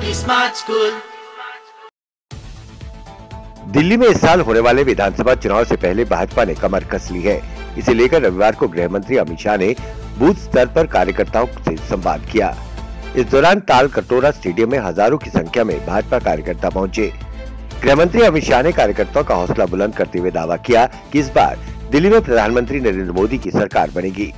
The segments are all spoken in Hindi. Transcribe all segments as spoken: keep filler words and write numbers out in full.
Smart school. दिल्ली में इस साल होने वाले विधानसभा चुनाव से पहले भाजपा ने कमर कस ली है। इसे लेकर रविवार को गृह मंत्री अमित शाह ने बूथ स्तर पर कार्यकर्ताओं से संवाद किया। इस दौरान ताल कटोरा स्टेडियम में हजारों की संख्या में भाजपा कार्यकर्ता पहुंचे। गृह मंत्री अमित शाह ने कार्यकर्ताओं का हौसला बुलंद करते हुए दावा किया कि इस बार दिल्ली में प्रधानमंत्री नरेंद्र मोदी की सरकार बनेगी।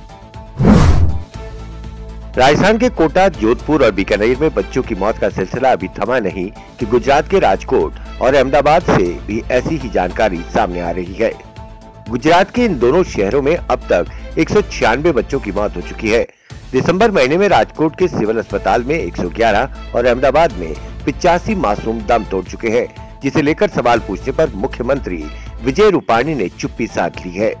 राजस्थान के कोटा, जोधपुर और बीकानेर में बच्चों की मौत का सिलसिला अभी थमा नहीं कि गुजरात के राजकोट और अहमदाबाद से भी ऐसी ही जानकारी सामने आ रही है। गुजरात के इन दोनों शहरों में अब तक एक सौ छियानवे बच्चों की मौत हो चुकी है। दिसंबर महीने में राजकोट के सिविल अस्पताल में एक सौ ग्यारह और अहमदाबाद में पिचासी मासूम दम तोड़ चुके हैं, जिसे लेकर सवाल पूछने पर मुख्यमंत्री विजय रूपाणी ने चुप्पी साध ली है।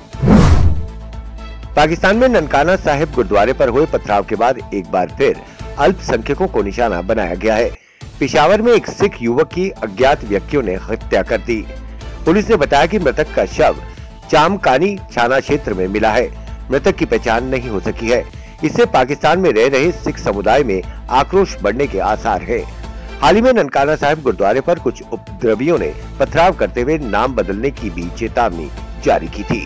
पाकिस्तान में ननकाना साहिब गुरुद्वारे पर हुए पथराव के बाद एक बार फिर अल्पसंख्यकों को निशाना बनाया गया है। पेशावर में एक सिख युवक की अज्ञात व्यक्तियों ने हत्या कर दी। पुलिस ने बताया कि मृतक का शव चामकानी थाना क्षेत्र में मिला है। मृतक की पहचान नहीं हो सकी है। इससे पाकिस्तान में रह रहे सिख समुदाय में आक्रोश बढ़ने के आसार है। हाल ही में ननकाना साहिब गुरुद्वारे पर कुछ उपद्रवियों ने पथराव करते हुए नाम बदलने की भी चेतावनी जारी की थी।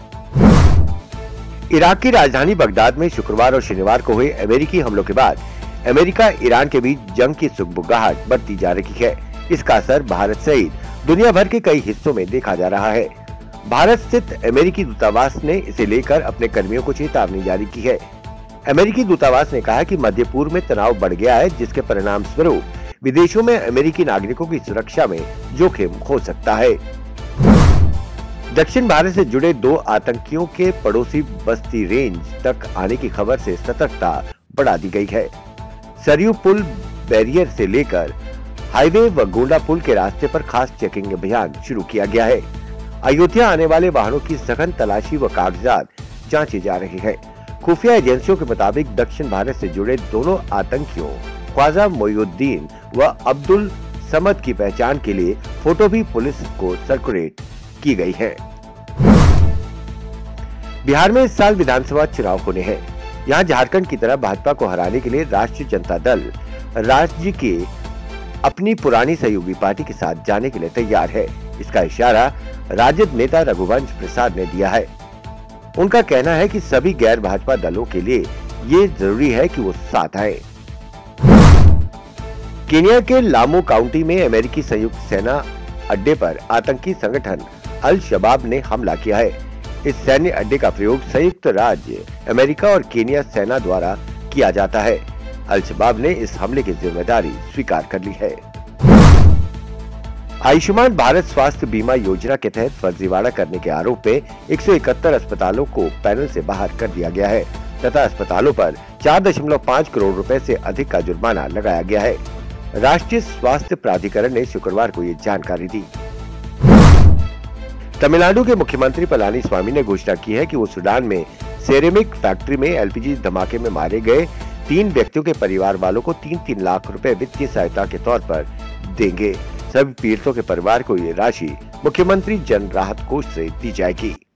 इराक की राजधानी बगदाद में शुक्रवार और शनिवार को हुए अमेरिकी हमलों के बाद अमेरिका ईरान के बीच जंग की सुगबुगाहट बढ़ती जा रही है। इसका असर भारत सहित दुनिया भर के कई हिस्सों में देखा जा रहा है। भारत स्थित अमेरिकी दूतावास ने इसे लेकर अपने कर्मियों को चेतावनी जारी की है। अमेरिकी दूतावास ने कहा कि मध्य पूर्व में तनाव बढ़ गया है, जिसके परिणाम स्वरूप विदेशों में अमेरिकी नागरिकों की सुरक्षा में जोखिम हो सकता है। दक्षिण भारत से जुड़े दो आतंकियों के पड़ोसी बस्ती रेंज तक आने की खबर से सतर्कता बढ़ा दी गई है। सरयू पुल बैरियर से लेकर हाईवे व गोंडा पुल के रास्ते पर खास चेकिंग अभियान शुरू किया गया है। अयोध्या आने वाले वाहनों की सघन तलाशी व कागजात जांची जा रही है। खुफिया एजेंसियों के मुताबिक दक्षिण भारत से जुड़े दोनों आतंकियों ख्वाजा मोइनुद्दीन व अब्दुल समद की पहचान के लिए फोटो भी पुलिस को सर्कुलेट की गई है। बिहार में इस साल विधानसभा चुनाव होने हैं। यहाँ झारखंड की तरह भाजपा को हराने के लिए राष्ट्रीय जनता दल राज्य के अपनी पुरानी सहयोगी पार्टी के साथ जाने के लिए तैयार है। इसका इशारा राजद नेता रघुवंश प्रसाद ने दिया है। उनका कहना है कि सभी गैर भाजपा दलों के लिए ये जरूरी है कि वो साथ आए। केन्या के लामू काउंटी में अमेरिकी संयुक्त सेना अड्डे पर आतंकी संगठन अल शबाब ने हमला किया है। इस सैन्य अड्डे का प्रयोग संयुक्त राज्य अमेरिका और केन्या सेना द्वारा किया जाता है। अल शबाब ने इस हमले की जिम्मेदारी स्वीकार कर ली है। आयुष्मान भारत स्वास्थ्य बीमा योजना के तहत फर्जीवाड़ा करने के आरोप में एक सौ इकहत्तर अस्पतालों को पैनल से बाहर कर दिया गया है तथा अस्पतालों पर चार दशमलव पाँच करोड़ रुपए से अधिक का जुर्माना लगाया गया है। राष्ट्रीय स्वास्थ्य प्राधिकरण ने शुक्रवार को ये जानकारी दी। तमिलनाडु के मुख्यमंत्री पलानीस्वामी ने घोषणा की है कि वो सूडान में सेरेमिक फैक्ट्री में एलपीजी धमाके में मारे गए तीन व्यक्तियों के परिवार वालों को तीन तीन लाख रुपए वित्तीय सहायता के तौर पर देंगे। सभी पीड़ितों के परिवार को ये राशि मुख्यमंत्री जन राहत कोष से दी जाएगी।